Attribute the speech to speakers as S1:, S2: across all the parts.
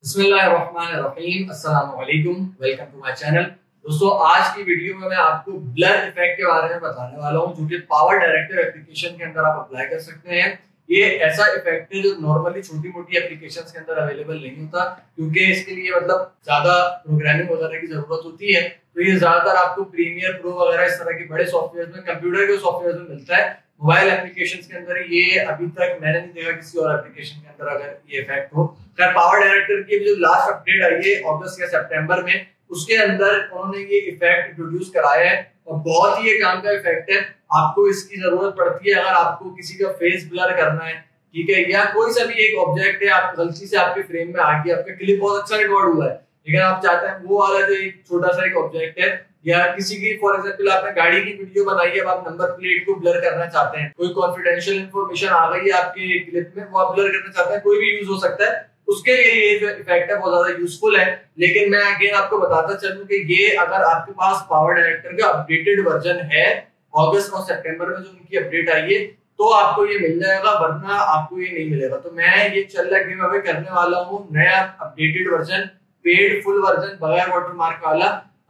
S1: बिस्मिल्लाहिर्रहमानिर्रहीम, अस्सलाम वालेकुम, वेलकम टू माय चैनल। दोस्तों, आज की वीडियो में मैं आपको ब्लर इफेक्ट के बारे में बताने वाला हूं, जो कि पावर डायरेक्टर एप्लीकेशन के अंदर आप अप्लाई कर सकते हैं। ये ऐसा इफेक्ट है जो नॉर्मली छोटी मोटी एप्लीकेशंस के अंदर अवेलेबल नहीं होता, क्योंकि इसके लिए मतलब ज्यादा प्रोग्रामिंग वगैरह की जरूरत होती है। तो ये ज्यादातर आपको प्रीमियर प्रो वगैरह इस तरह के बड़े सॉफ्टवेयर में, कंप्यूटर के सॉफ्टवेयर में मिलता है। मोबाइल एप्लीकेशंस के अंदर ये अभी तक मैंने नहीं देखा किसी और एप्लीकेशन के अंदर अगर ये इफेक्ट हो। खैर, पावर डायरेक्टर की जो लास्ट अपडेट आई है अगस्त या सितंबर में, उसके अंदर उन्होंने ये इफेक्ट इंट्रोड्यूस कराया है और बहुत ही ये काम का इफेक्ट है। आपको इसकी जरूरत पड़ती है अगर आपको किसी का फेस ब्लर करना है, ठीक है, या कोई सा भी एक ऑब्जेक्ट है आप गलती से आपके फ्रेम में आ गया, आपका क्लिप बहुत अच्छा रिकॉर्ड हुआ है, लेकिन आप चाहते हैं वो वाला जो एक छोटा सा एक ऑब्जेक्ट है, या किसी की फॉर एग्जांपल आपने गाड़ी की वीडियो बनाई है, अब आप नंबर प्लेट को ब्लर करना चाहते हैं, कोई कॉन्फिडेंशियल इंफॉर्मेशन आ गई है आपके क्लिप में, वो आप ब्लर करना चाहते हैं, कोई भी यूज हो सकता है, उसके लिए ये जो इफेक्ट है बहुत ज्यादा यूजफुल है। लेकिन मैं अगेन आपको बताता चलूं कि ये अगर आपके पास पावर डायरेक्टर का अपडेटेड वर्जन है, अगस्त और सितंबर में जो उनकी अपडेट आई है, तो आपको ये मिल जाएगा, वरना आपको ये नहीं मिलेगा। तो मैं ये चल रहा गिव अवे करने वाला हूँ नया updated version, paid full version, बगैर वाटरमार्क वाला,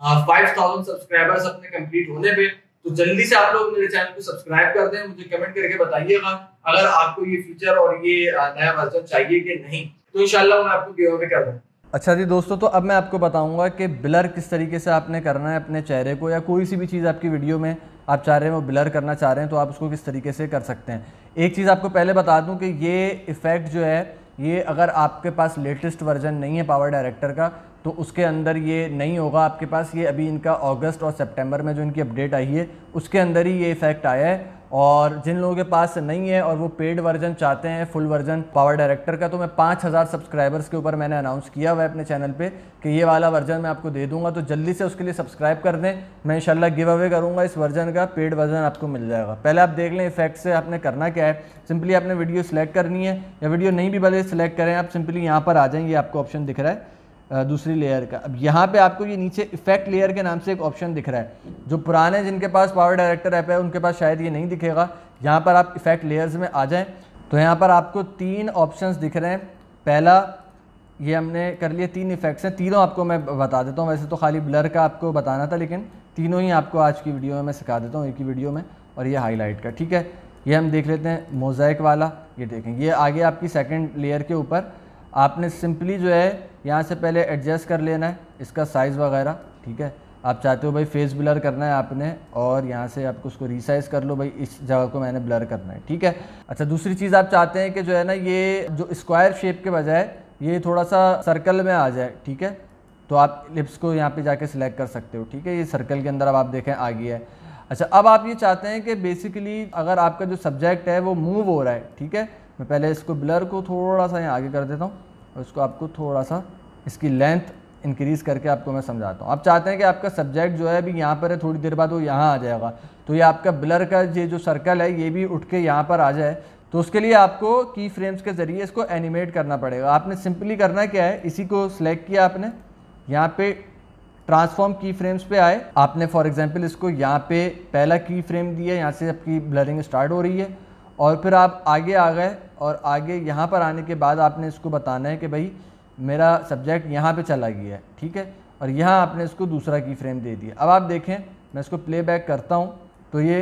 S1: 5000 सब्सक्राइबर्स अपने कंप्लीट होने पे। तो जल्दी से आप लोग मेरे चैनल को सब्सक्राइब कर दें, मुझे कमेंट करके बताइएगा अगर आपको ये फीचर और ये नया वर्जन चाहिए कि नहीं, तो इंशाल्लाह मैं आपको गिव अवे कर दूं।
S2: अच्छा जी दोस्तों, तो अब मैं आपको बताऊंगा कि ब्लर किस तरीके से आपने करना है अपने चेहरे को, या कोई सी भी चीज़ आपकी वीडियो में आप चाह रहे हैं वो ब्लर करना चाह रहे हैं, तो आप उसको किस तरीके से कर सकते हैं। एक चीज़ आपको पहले बता दूं कि ये इफ़ेक्ट जो है, ये अगर आपके पास लेटेस्ट वर्जन नहीं है पावर डायरेक्टर का, तो उसके अंदर ये नहीं होगा आपके पास। ये अभी इनका अगस्त और सितंबर में जो इनकी अपडेट आई है उसके अंदर ही ये इफ़ेक्ट आया है। और जिन लोगों के पास नहीं है और वो पेड वर्जन चाहते हैं, फुल वर्जन पावर डायरेक्टर का, तो मैं 5000 सब्सक्राइबर्स के ऊपर मैंने अनाउंस किया हुआ है अपने चैनल पे कि ये वाला वर्जन मैं आपको दे दूंगा। तो जल्दी से उसके लिए सब्सक्राइब कर दें, मैं इंशाल्लाह गिव अवे करूंगा, इस वर्जन का पेड वर्जन आपको मिल जाएगा। पहले आप देख लें इफेक्ट से आपने करना क्या है। सिंपली आपने वीडियो सेलेक्ट करनी है, या वीडियो नहीं भी भले सेलेक्ट करें, आप सिंपली यहाँ पर आ जाएंगे, आपको ऑप्शन दिख रहा है दूसरी लेयर का। अब यहाँ पे आपको ये नीचे इफेक्ट लेयर के नाम से एक ऑप्शन दिख रहा है। जो पुराने जिनके पास पावर डायरेक्टर ऐप है उनके पास शायद ये नहीं दिखेगा। यहाँ पर आप इफेक्ट लेयर्स में आ जाएं तो यहाँ पर आपको 3 ऑप्शंस दिख रहे हैं। पहला ये हमने कर लिए, 3 इफेक्ट्स हैं, तीनों आपको मैं बता देता हूँ। वैसे तो खाली ब्लर का आपको बताना था, लेकिन तीनों ही आपको आज की वीडियो में मैं सिखा देता हूँ एक ही वीडियो में। और ये हाईलाइट का, ठीक है, ये हम देख लेते हैं मोज़ाइक वाला। ये देखें, ये आगे आपकी सेकेंड लेयर के ऊपर आपने सिंपली जो है यहाँ से पहले एडजस्ट कर लेना है इसका साइज़ वगैरह, ठीक है। आप चाहते हो भाई फेस ब्लर करना है आपने, और यहाँ से आपको उसको रीसाइज़ कर लो, भाई इस जगह को मैंने ब्लर करना है, ठीक है। अच्छा, दूसरी चीज़ आप चाहते हैं कि जो है ना, ये जो स्क्वायर शेप के बजाय ये थोड़ा सा सर्कल में आ जाए, ठीक है, तो आप लिप्स को यहाँ पे जाके सिलेक्ट कर सकते हो, ठीक है। ये सर्कल के अंदर अब आप देखें आ गया है। अच्छा, अब आप ये चाहते हैं कि बेसिकली अगर आपका जो सब्जेक्ट है वो मूव हो रहा है, ठीक है। मैं पहले इसको ब्लर को थोड़ा सा यहाँ आगे कर देता हूँ और इसको आपको थोड़ा सा इसकी लेंथ इंक्रीज़ करके आपको मैं समझाता हूँ। आप चाहते हैं कि आपका सब्जेक्ट जो है अभी यहाँ पर है, थोड़ी देर बाद वो यहाँ आ जाएगा, तो ये आपका ब्लर का ये जो सर्कल है ये भी उठ के यहाँ पर आ जाए। तो उसके लिए आपको की फ्रेम्स के ज़रिए इसको एनिमेट करना पड़ेगा। आपने सिंपली करना क्या है, इसी को सिलेक्ट किया आपने, यहाँ पे ट्रांसफॉर्म की फ्रेम्स पे आए, आपने फॉर एग्जांपल इसको यहाँ पे पहला की फ्रेम दिया, यहाँ से आपकी ब्लरिंग स्टार्ट हो रही है, और फिर आप आगे आ गए, और आगे यहाँ पर आने के बाद आपने इसको बताना है कि भाई मेरा सब्जेक्ट यहाँ पे चला गया है, ठीक है, और यहाँ आपने इसको दूसरा की फ्रेम दे दिया। अब आप देखें, मैं इसको प्लेबैक करता हूँ तो ये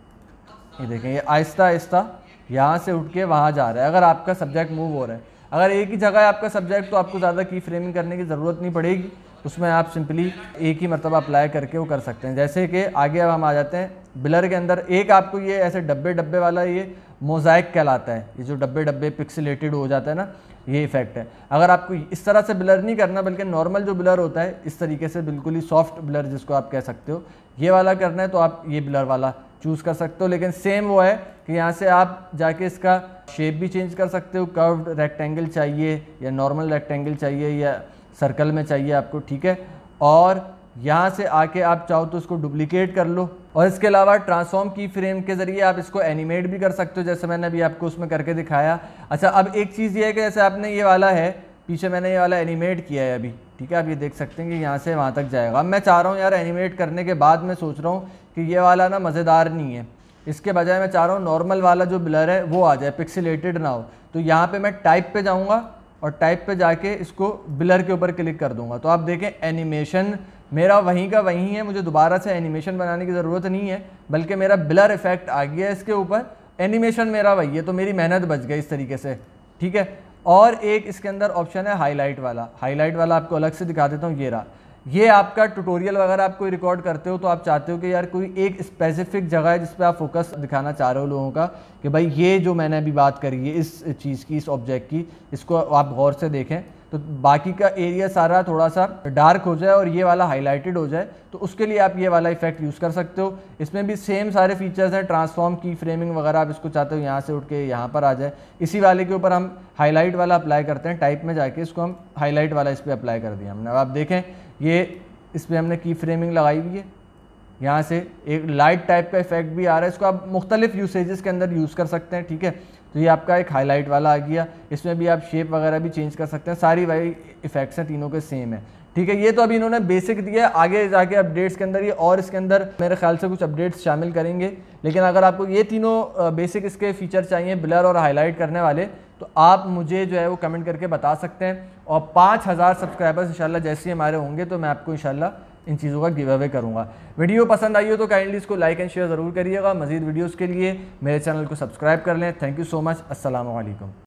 S2: देखें, ये आहिस्ता आहिस्ता यहाँ से उठ के वहाँ जा रहा है। अगर आपका सब्जेक्ट मूव हो रहा है, अगर एक ही जगह है आपका सब्जेक्ट, तो आपको ज़्यादा की फ्रेमिंग करने की ज़रूरत नहीं पड़ेगी, उसमें आप सिंपली एक ही मरतबा अप्लाई करके वो कर सकते हैं। जैसे कि आगे अब हम आ जाते हैं ब्लर के अंदर। एक आपको ये ऐसे डब्बे डब्बे वाला ये मोज़ाइक कहलाता है, ये जो डब्बे डब्बे पिक्सेलेटेड हो जाता है ना, ये इफेक्ट है। अगर आपको इस तरह से ब्लर नहीं करना, बल्कि नॉर्मल जो ब्लर होता है इस तरीके से, बिल्कुल ही सॉफ्ट ब्लर जिसको आप कह सकते हो, ये वाला करना है, तो आप ये ब्लर वाला चूज़ कर सकते हो। लेकिन सेम वो है कि यहाँ से आप जाके इसका शेप भी चेंज कर सकते हो, कर्व्ड रेक्टेंगल चाहिए या नॉर्मल रेक्टेंगल चाहिए या सर्कल में चाहिए आपको, ठीक है। और यहाँ से आके आप चाहो तो इसको डुप्लीकेट कर लो, और इसके अलावा ट्रांसफॉर्म की फ्रेम के ज़रिए आप इसको एनिमेट भी कर सकते हो, जैसे मैंने अभी आपको उसमें करके दिखाया। अच्छा, अब एक चीज़ ये है कि जैसे आपने ये वाला है, पीछे मैंने ये वाला एनिमेट किया है अभी, ठीक है, आप ये देख सकते हैं कि यहाँ से वहाँ तक जाएगा। अब मैं चाह रहा हूँ यार, एनिमेट करने के बाद मैं सोच रहा हूँ कि ये वाला ना मज़ेदार नहीं है, इसके बजाय मैं चाह रहा हूँ नॉर्मल वाला जो ब्लर है वो आ जाए, पिक्सेलेटेड ना हो। तो यहाँ पर मैं टाइप पर जाऊँगा और टाइप पे जाके इसको ब्लर के ऊपर क्लिक कर दूंगा तो आप देखें एनिमेशन मेरा वहीं का वहीं है, मुझे दोबारा से एनिमेशन बनाने की ज़रूरत नहीं है, बल्कि मेरा ब्लर इफेक्ट आ गया है इसके ऊपर, एनिमेशन मेरा वही है, तो मेरी मेहनत बच गई इस तरीके से। ठीक है, और एक इसके अंदर ऑप्शन है हाईलाइट वाला आपको अलग से दिखा देता हूँ। ये रहा, ये आपका ट्यूटोरियल वगैरह आप कोई रिकॉर्ड करते हो तो आप चाहते हो कि यार कोई एक स्पेसिफिक जगह है जिस पे आप फोकस दिखाना चाह रहे हो लोगों का कि भाई ये जो मैंने अभी बात करी है इस चीज़ की, इस ऑब्जेक्ट की, इसको आप गौर से देखें तो बाकी का एरिया सारा थोड़ा सा डार्क हो जाए और ये वाला हाईलाइटेड हो जाए, तो उसके लिए आप ये वाला इफेक्ट यूज़ कर सकते हो। इसमें भी सेम सारे फीचर्स हैं, ट्रांसफॉर्म की फ्रेमिंग वगैरह, आप इसको चाहते हो यहाँ से उठ के यहाँ पर आ जाए। इसी वाले के ऊपर हम हाईलाइट वाला अप्लाई करते हैं, टाइप में जाके इसको हम हाईलाइट वाला इस पर अप्लाई कर दिया हमने। अब आप देखें ये इस पर हमने की फ्रेमिंग लगाई हुई है, यहाँ से एक लाइट टाइप का इफेक्ट भी आ रहा है, इसको आप मुख्तलिफ यूसेजेस के अंदर यूज़ कर सकते हैं। ठीक है, तो ये आपका एक हाईलाइट वाला आ गया, इसमें भी आप शेप वगैरह भी चेंज कर सकते हैं, सारी वही इफेक्ट्स हैं, तीनों के सेम है। ठीक है, ये तो अभी इन्होंने बेसिक दिया है, आगे जाके अपडेट्स के अंदर ये और इसके अंदर मेरे ख्याल से कुछ अपडेट्स शामिल करेंगे। लेकिन अगर आपको ये तीनों बेसिक इसके फीचर चाहिए ब्लर और हाईलाइट करने वाले, तो आप मुझे जो है वो कमेंट करके बता सकते हैं, और 5000 सब्सक्राइबर्स इंशाल्लाह जैसे ही हमारे होंगे तो मैं आपको इंशाल्लाह इन चीज़ों का गिव अवे करूँगा। वीडियो पसंद आई हो तो काइंडली इसको लाइक एंड शेयर ज़रूर करिएगा। मज़ीद वीडियोज़ के लिए मेरे चैनल को सब्सक्राइब कर लें। Thank you so much. अस्सलाम वालेकुम।